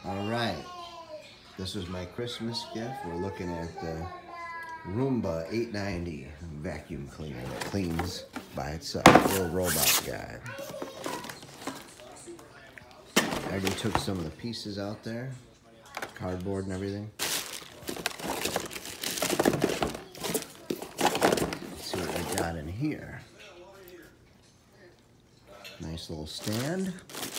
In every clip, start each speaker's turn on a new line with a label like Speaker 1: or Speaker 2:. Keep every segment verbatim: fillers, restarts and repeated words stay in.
Speaker 1: All right, this was my Christmas gift. We're looking at the Roomba eight ninety vacuum cleaner that cleans by itself. Little robot guy. I already took some of the pieces out there, cardboard and everything. Let's see what we got in here. Nice little stand.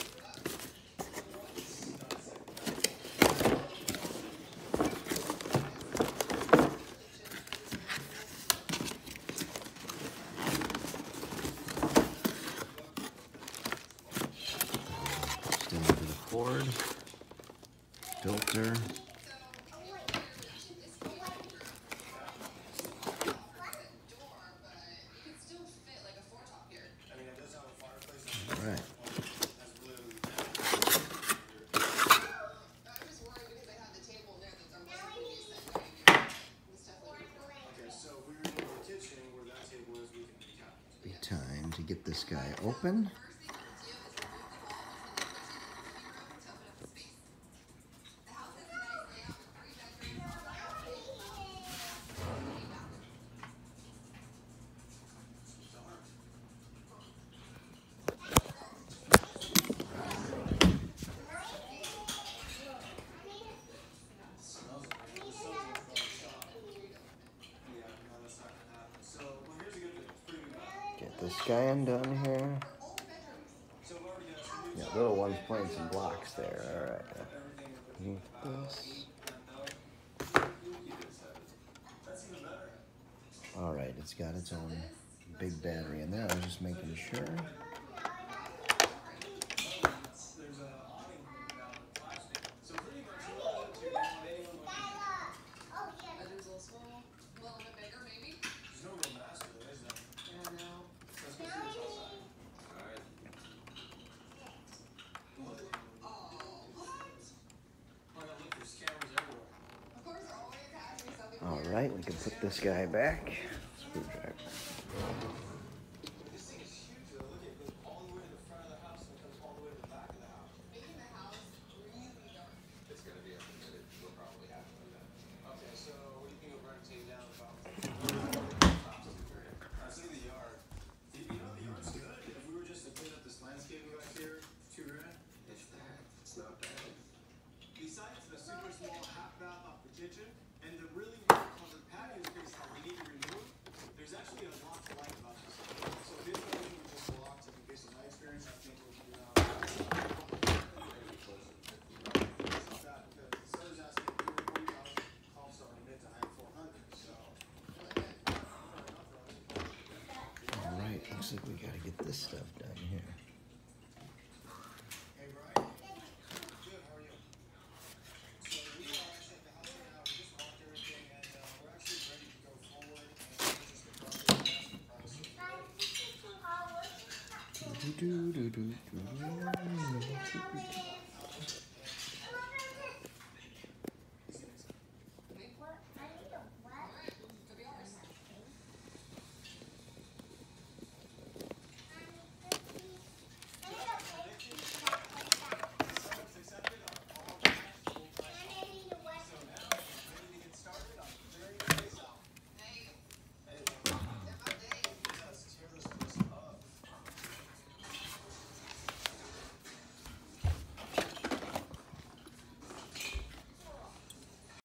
Speaker 1: Stand to the cord. Filter. All right. Be time to get this guy open. Get this guy undone here. Yeah, little one's playing some blocks there. All right. This. All right, it's got its own big battery in there. I was just making sure. All right, we can put this guy back. Screwdriver.
Speaker 2: Besides the super small half bath off the kitchen and the really well covered patio space that we need to remove, there's actually a lot to like about this. So this one was just locked, and based on my experience, I think we'll do that. Because the seller's asking for forty thousand, calls starting mid to high four hundred. So.
Speaker 1: All right, looks like we got to get this stuff done here. Do, do, do, do, do.